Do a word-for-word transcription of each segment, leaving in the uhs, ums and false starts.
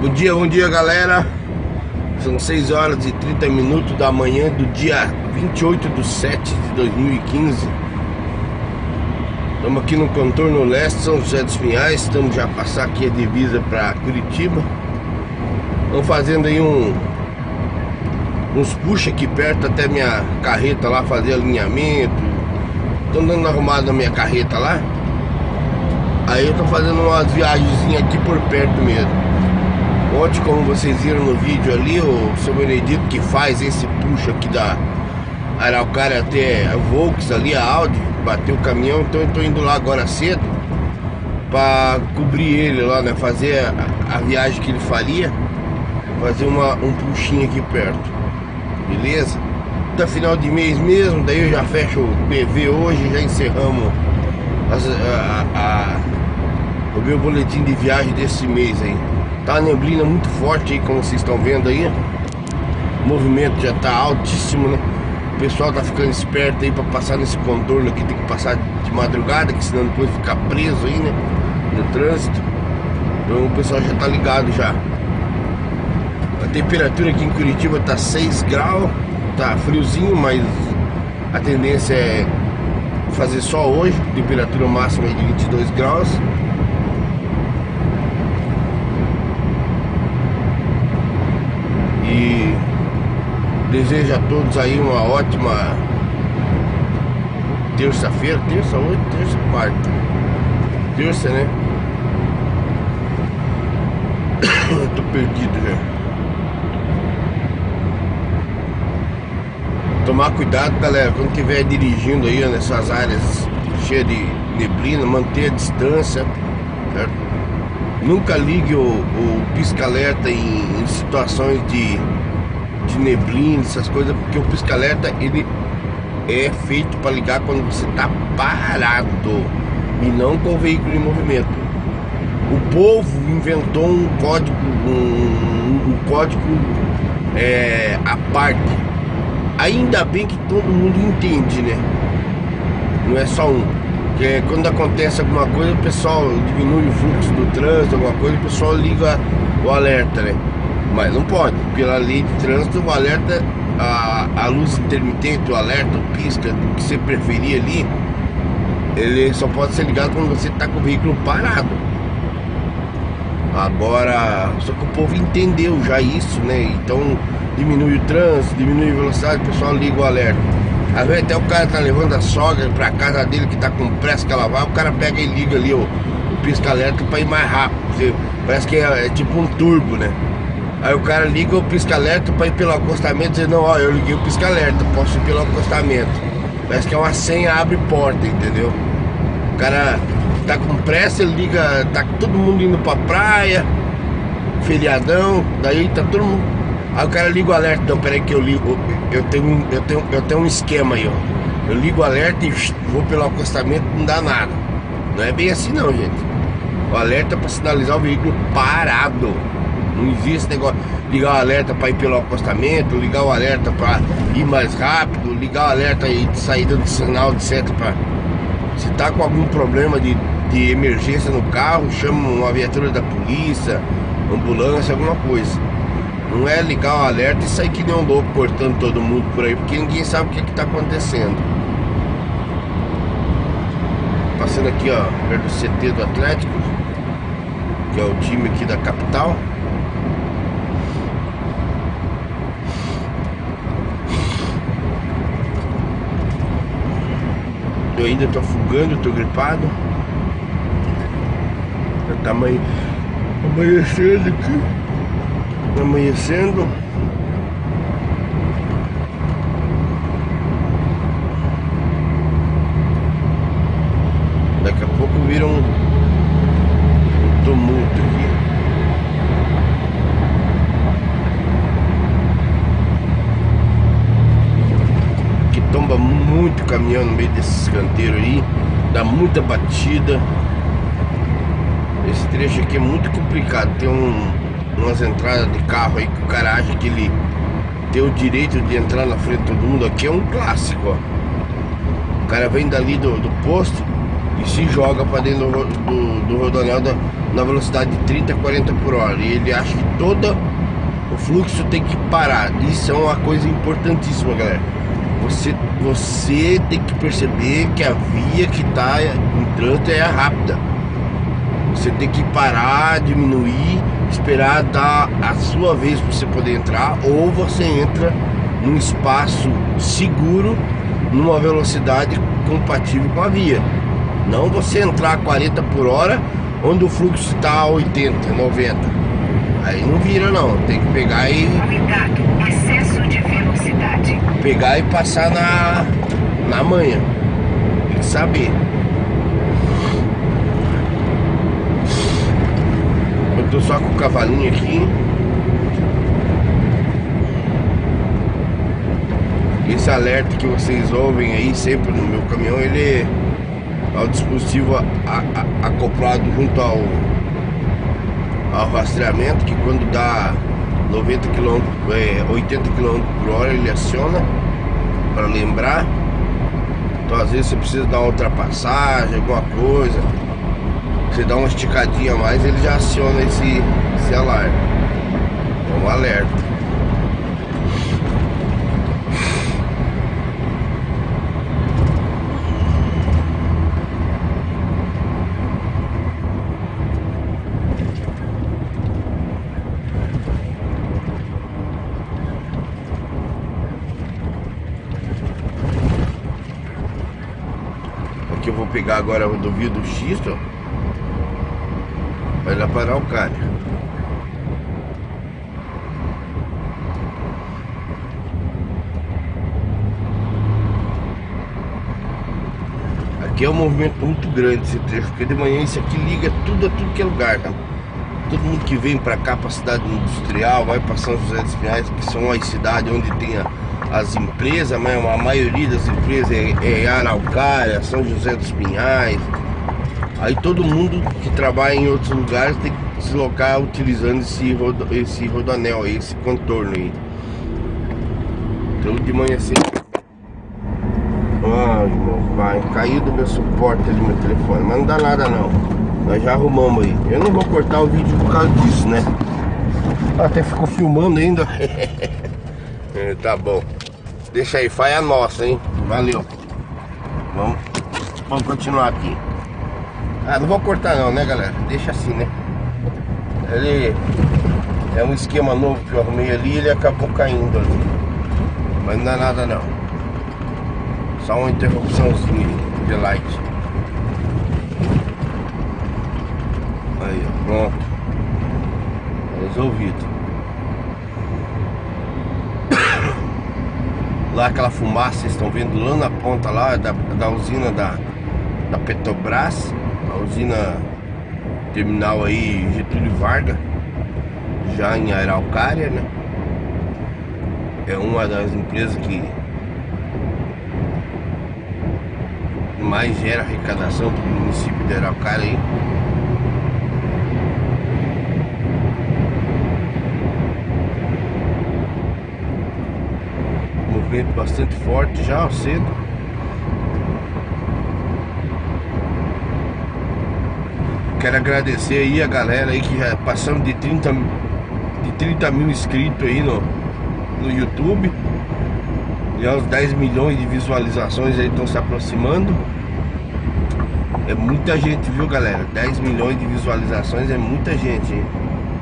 Bom dia, bom dia galera. São seis horas e trinta minutos da manhã do dia vinte e oito de sete de dois mil e quinze. Estamos aqui no contorno leste, São José dos Pinhais. Estamos já a passar aqui a divisa para Curitiba. Estamos fazendo aí um uns puxa aqui perto até minha carreta lá, fazer alinhamento. Estou dando uma arrumada na minha carreta lá. Aí eu tô fazendo umas viagenzinhas aqui por perto mesmo. Ontem, como vocês viram no vídeo ali, o seu Benedito que faz esse puxo aqui da Araucária até a Volks ali, a Audi, bateu o caminhão. Então eu tô indo lá agora cedo pra cobrir ele lá, né? Fazer a, a viagem que ele faria. Fazer uma, um puxinho aqui perto. Beleza? Tá final de mês mesmo, daí eu já fecho o P V hoje, já encerramos as, a, a, o meu boletim de viagem desse mês aí. Tá uma neblina muito forte aí, como vocês estão vendo aí. O movimento já tá altíssimo, né? O pessoal tá ficando esperto aí pra passar nesse contorno aqui. Tem que passar de madrugada, que senão depois fica preso aí, né? No trânsito. Então o pessoal já tá ligado já. A temperatura aqui em Curitiba tá seis graus. Tá friozinho, mas a tendência é fazer sol hoje. Temperatura máxima de vinte e dois graus. E desejo a todos aí uma ótima terça-feira. Terça, hoje, terça, quarta. Terça, né? Tô perdido já. Tomar cuidado, galera, quando estiver dirigindo aí, ó, nessas áreas cheias de neblina, manter a distância, certo? Nunca ligue o, o pisca-alerta em, em situações de, de neblina, essas coisas, porque o pisca-alerta ele é feito para ligar quando você está parado e não com o veículo em movimento. O povo inventou um código, um, um código é, à parte. Ainda bem que todo mundo entende, né? Não é só um. Porque quando acontece alguma coisa, o pessoal diminui o fluxo do trânsito, alguma coisa, o pessoal liga o alerta, né? Mas não pode. Pela lei de trânsito, o alerta, a, a luz intermitente, o alerta, o pisca, o que você preferir ali, ele só pode ser ligado quando você está com o veículo parado. Agora, só que o povo entendeu já isso, né? Então diminui o trânsito, diminui a velocidade, o pessoal liga o alerta. Às vezes até o cara tá levando a sogra pra casa dele que tá com pressa que ela vai, o cara pega e liga ali o, o pisca-alerta pra ir mais rápido. Você, parece que é, é tipo um turbo, né? Aí o cara liga o pisca-alerta pra ir pelo acostamento e diz, não, ó, eu liguei o pisca-alerta, posso ir pelo acostamento. Parece que é uma senha, abre porta, entendeu? O cara tá com pressa, ele liga, tá todo mundo indo pra praia, feriadão, daí tá todo mundo. Aí o cara liga o alerta, então peraí que eu ligo, eu tenho, eu tenho, eu tenho um esquema aí, ó. Eu ligo o alerta e vou pelo acostamento, não dá nada. Não é bem assim não, gente. O alerta é pra sinalizar o veículo parado. Não existe esse negócio, ligar o alerta pra ir pelo acostamento, ligar o alerta pra ir mais rápido, ligar o alerta e sair dando sinal de seta pra... Se tá com algum problema de, de emergência no carro, chama uma viatura da polícia, ambulância, alguma coisa. Não é ligar o alerta e sair que nem um louco cortando todo mundo por aí, porque ninguém sabe o que que tá acontecendo. Passando aqui, ó, perto do C T do Atlético, que é o time aqui da capital. Eu ainda tô fugando, tô gripado. Já tá amanhe... amanhecendo aqui. Amanhecendo. Daqui a pouco vira um, um tumulto aqui. Que tomba muito caminhão no meio desses canteiros aí. Dá muita batida. Esse trecho aqui é muito complicado. Tem um umas entradas de carro aí que o cara acha que ele tem o direito de entrar na frente de todo mundo. Aqui é um clássico, ó. O cara vem dali do, do posto e se joga para dentro do, do, do rodoanel da, na velocidade de trinta, quarenta por hora. E ele acha que todo o fluxo tem que parar. Isso é uma coisa importantíssima, galera. Você, você tem que perceber que a via que está em trânsito é rápida. Você tem que parar, diminuir, esperar dar a sua vez para você poder entrar, ou você entra num espaço seguro, numa velocidade compatível com a via. Não você entrar a quarenta por hora, onde o fluxo está a oitenta, noventa. Aí não vira não, tem que pegar e... Cuidado, excesso de velocidade. Pegar e passar na, na manha. Tem que saber. Eu tô só com o cavalinho aqui. Esse alerta que vocês ouvem aí sempre no meu caminhão, ele é o dispositivo a, a, acoplado junto ao, ao rastreamento, que quando dá noventa quilômetros, é, oitenta quilômetros por hora ele aciona para lembrar. Então às vezes você precisa dar uma ultrapassagem, alguma coisa, você dá uma esticadinha a mais, ele já aciona esse, esse alarme. É um alerta. Aqui eu vou pegar agora a rodovia do X, ó. Vai lá para Araucária. Aqui é um movimento muito grande esse trecho, porque de manhã isso aqui liga tudo a tudo que é lugar, tá? Todo mundo que vem para cá, para a cidade industrial, vai para São José dos Pinhais, que são as cidades onde tem a, as empresas, mas a maioria das empresas é, é Araucária, São José dos Pinhais. Aí todo mundo que trabalha em outros lugares tem que se deslocar utilizando esse, rodo, esse rodoanel aí, esse contorno aí. Então de manhã assim. Ai, irmão, vai, caiu do meu suporte ali meu telefone, mas não dá nada não. Nós já arrumamos aí. Eu não vou cortar o vídeo por causa disso, né? Até ficou filmando ainda. É, tá bom. Deixa aí, faia nossa, hein? Valeu. Vamos, vamos continuar aqui. Ah, não vou cortar não, né, galera? Deixa assim, né? Ele é um esquema novo que eu arrumei ali, ele acabou caindo ali. Mas não dá nada não. Só uma interrupçãozinha de light. Aí, ó, pronto. Resolvido. Lá aquela fumaça, vocês estão vendo lá na ponta lá da, da usina da, da Petrobras, a usina terminal aí Getúlio Vargas, já em Araucária, né? É uma das empresas que mais gera arrecadação para o município de Araucária aí. Movimento bastante forte já cedo. Quero agradecer aí a galera aí que já passamos de trinta, de trinta mil inscritos aí no, no YouTube. Já os dez milhões de visualizações aí estão se aproximando. É muita gente, viu, galera? dez milhões de visualizações é muita gente, hein?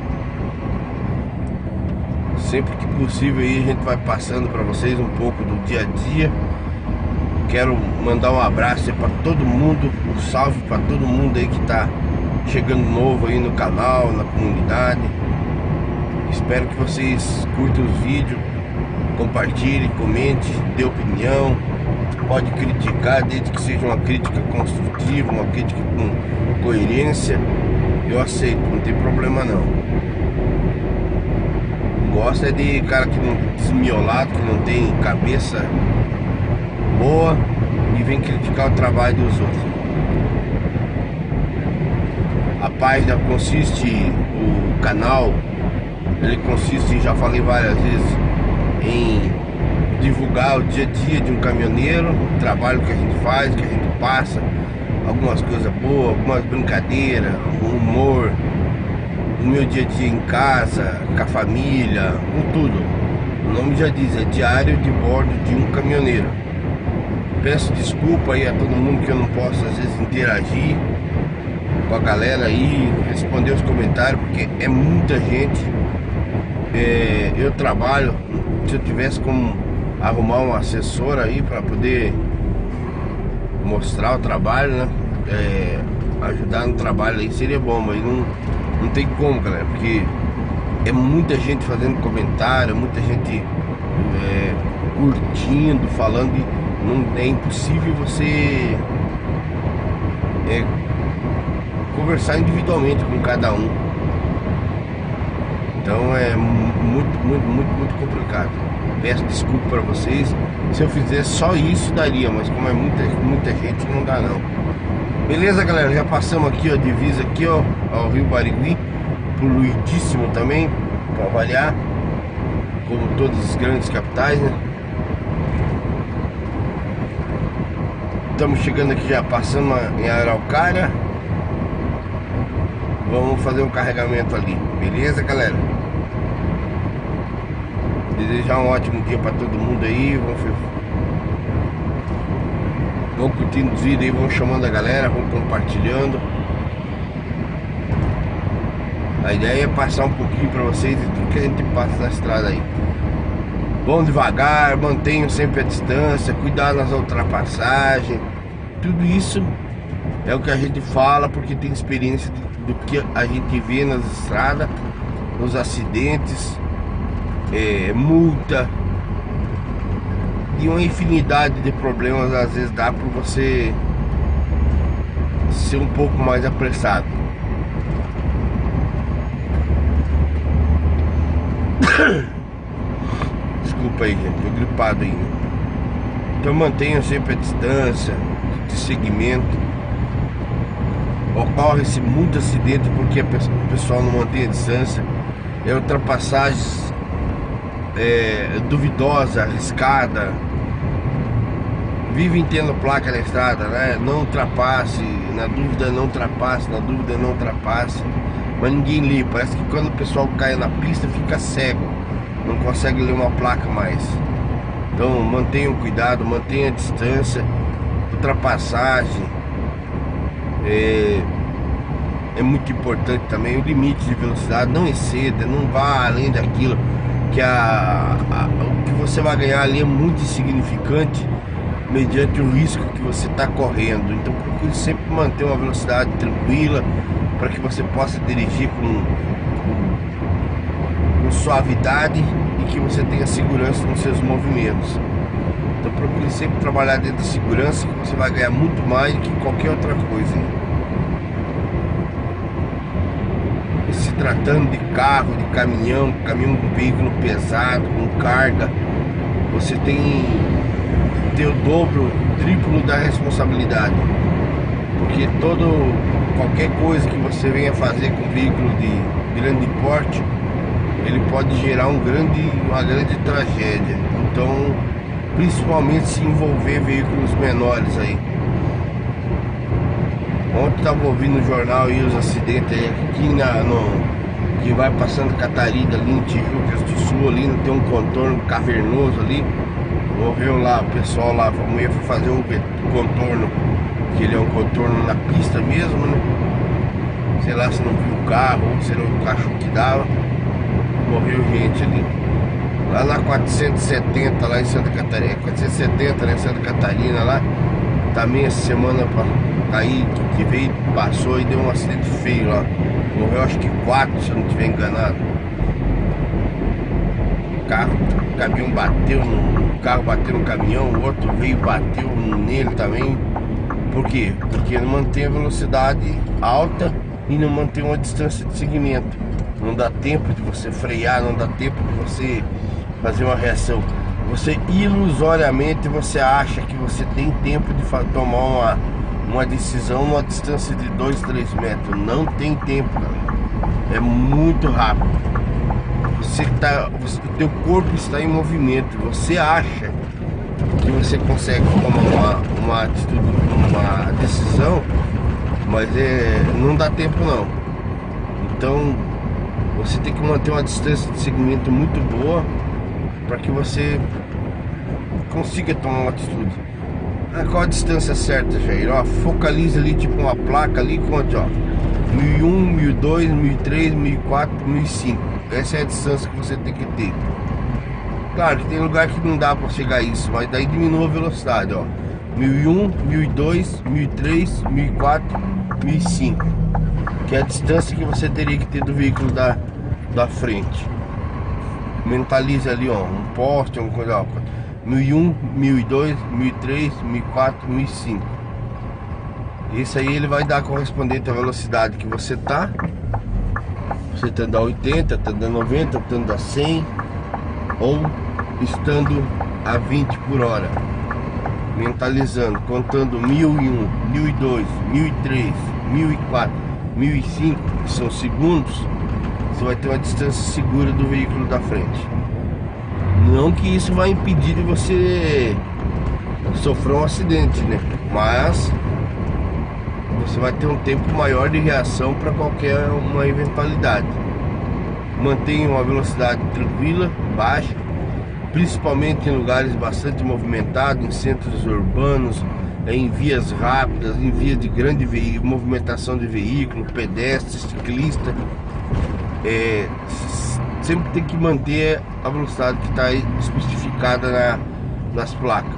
Sempre que possível aí a gente vai passando para vocês um pouco do dia a dia. Quero mandar um abraço para todo mundo, um salve para todo mundo aí que tá chegando novo aí no canal, na comunidade. Espero que vocês curtam os vídeos, compartilhe, comente, dê opinião. Pode criticar, desde que seja uma crítica construtiva, uma crítica com coerência, eu aceito, não tem problema não. Gosta de cara que não desmiolado, que não tem cabeça boa e vem criticar o trabalho dos outros. A página consiste, o canal, ele consiste, já falei várias vezes, em divulgar o dia a dia de um caminhoneiro, o trabalho que a gente faz, que a gente passa, algumas coisas boas, algumas brincadeiras, o humor, o meu dia a dia em casa, com a família, com tudo. O nome já diz, é diário de bordo de um caminhoneiro. Peço desculpa aí a todo mundo que eu não posso às vezes interagir com a galera aí, responder os comentários, porque é muita gente. É, eu trabalho, se eu tivesse como arrumar um assessor aí para poder mostrar o trabalho, né? É, ajudar no trabalho aí seria bom, mas não, não tem como, galera, porque é muita gente fazendo comentário, muita gente é, curtindo, falando, e não, é impossível você é, conversar individualmente com cada um. Então é muito, muito, muito, muito complicado. Peço desculpa para vocês. Se eu fizesse só isso daria, mas como é muita, muita gente, não dá não. Beleza, galera? Já passamos aqui, ó, divisa aqui, ó, ao Rio Barigui, poluidíssimo também, para avaliar, como todas as grandes capitais, né? Estamos chegando aqui, já passando em Araucária. Vamos fazer um carregamento ali, beleza, galera? Desejar um ótimo dia para todo mundo aí. Vamos, vamos curtindo os vídeos aí, vamos chamando a galera, vamos compartilhando. A ideia é passar um pouquinho para vocês de tudo que a gente passa na estrada aí. Vão devagar, mantenham sempre a distância, cuidar nas ultrapassagens. Tudo isso é o que a gente fala porque tem experiência do que a gente vê nas estradas, nos acidentes, é, multa e uma infinidade de problemas às vezes dá para você ser um pouco mais apressado. Desculpa aí, gente, tô gripado ainda. Então mantenham sempre a distância de segmento. Ocorre-se muito acidente porque o pessoal não mantém a distância. É ultrapassagens é, duvidosa, arriscada. Vivem tendo placa na estrada, né? Não ultrapasse, na dúvida não ultrapasse, na dúvida não ultrapasse. Mas ninguém lê, parece que quando o pessoal cai na pista fica cego, não consegue ler uma placa mais. Então mantenham cuidado, mantenham a distância. Ultrapassagem é, é muito importante também. O limite de velocidade, não exceda, não vá além daquilo que a, a, o que você vai ganhar ali é muito insignificante mediante o risco que você está correndo. Então procure sempre manter uma velocidade tranquila para que você possa dirigir com, com, com suavidade e que você tenha segurança nos seus movimentos. Então procure sempre trabalhar dentro da segurança, que você vai ganhar muito mais do que qualquer outra coisa. E se tratando de carro, de caminhão, caminhão com veículo pesado, com carga, você tem que ter o dobro, o triplo da responsabilidade. Porque todo, qualquer coisa que você venha fazer com veículo de grande porte, ele pode gerar um grande, uma grande tragédia. Então, principalmente se envolver veículos menores aí. Ontem estava ouvindo no jornal aí os acidentes aí, aqui na, no, que vai para Santa Catarina, ali em Tijucas do Sul, ali tem um contorno cavernoso ali. Morreu lá, o pessoal lá, a mulher foi fazer um contorno, que ele é um contorno na pista mesmo, né? Sei lá se não viu o carro, ou se não viu o cachorro que dava. Morreu gente ali. Lá na quatrocentos e setenta, lá em Santa Catarina, quatrocentos e setenta, né, Santa Catarina lá, também essa semana aí que veio, passou e deu um acidente feio lá. Morreu acho que quatro, se eu não estiver enganado. O carro, o caminhão bateu no o carro bateu no caminhão, o outro veio e bateu nele também. Por quê? Porque não mantém a velocidade alta e não mantém uma distância de segmento. Não dá tempo de você frear, não dá tempo de você fazer uma reação. Você ilusoriamente você acha que você tem tempo de tomar uma, uma decisão numa distância de dois, três metros. Não tem tempo, galera. É muito rápido. Você tá, você, o teu corpo está em movimento. Você acha que você consegue tomar uma, uma atitude, uma decisão, mas é, não dá tempo não. Então você tem que manter uma distância de segmento muito boa para que você consiga tomar uma atitude. Ah, qual a distância certa, Jair? Ó, focaliza ali tipo uma placa ali, conte, ó, mil e um, mil e dois, mil e três, mil e quatro, mil e cinco. Essa é a distância que você tem que ter. Claro que tem lugar que não dá para chegar a isso, mas daí diminua a velocidade, ó. mil e um, mil e dois, mil e três, mil e quatro, mil e cinco, que é a distância que você teria que ter do veículo da, da frente. Mentalize ali, ó, um poste, alguma coisa, ó, mil e um, mil e dois, mil e três, mil e quatro, mil e cinco. Esse aí ele vai dar correspondente à velocidade que você tá. Você tá dando a oitenta, tá dando noventa, tá dando a cem, ou estando a vinte por hora. Mentalizando, contando mil e um, mil e dois, mil e três, mil e quatro, mil e cinco, que são segundos, você vai ter uma distância segura do veículo da frente. Não que isso vai impedir de você sofrer um acidente, né? Mas você vai ter um tempo maior de reação para qualquer uma eventualidade. Mantenha uma velocidade tranquila, baixa, principalmente em lugares bastante movimentados, em centros urbanos, em vias rápidas, em vias de grande movimentação de veículo, pedestre, ciclista. É, sempre tem que manter a velocidade que está especificada na, nas placas.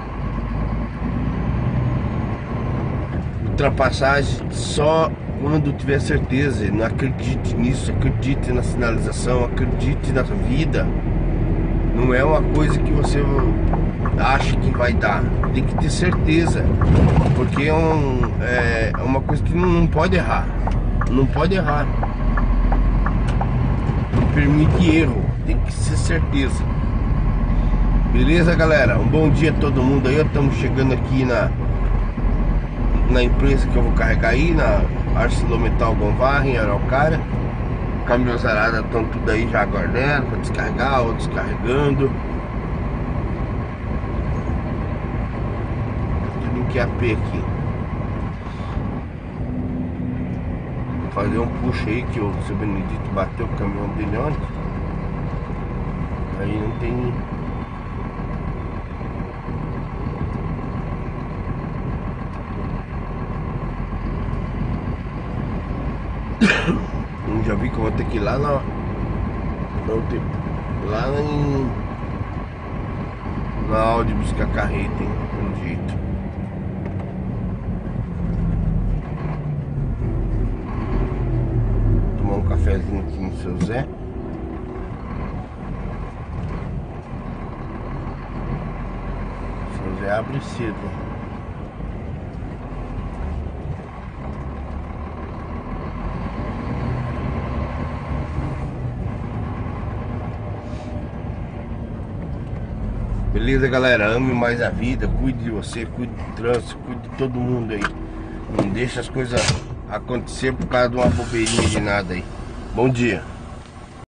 Ultrapassagem só quando tiver certeza. Não acredite nisso, acredite na sinalização, acredite na vida. Não é uma coisa que você acha que vai dar, tem que ter certeza, porque é, um, é uma coisa que não, não pode errar, não pode errar, não permite erro, tem que ser certeza. Beleza, galera? Um bom dia a todo mundo aí. Estamos chegando aqui na na empresa que eu vou carregar aí, na ArcelorMittal Gonvarra, em Araucária. Caminhões aradas estão tudo aí já aguardando para descarregar ou descarregando. Tudo em Q A P aqui. Vou fazer um push aí que o seu Benedito bateu o caminhão dele ontem. Aí não tem. Eu já vi que eu vou ter que ir lá na. Lá em. Na Audi buscar carreta, hein? Pelo jeito. Tomar um cafezinho aqui no seu Zé. O seu Zé abre cedo. Beleza, galera? Ame mais a vida, cuide de você, cuide do trânsito, cuide de todo mundo aí. Não deixe as coisas acontecer por causa de uma bobeirinha de nada aí. Bom dia.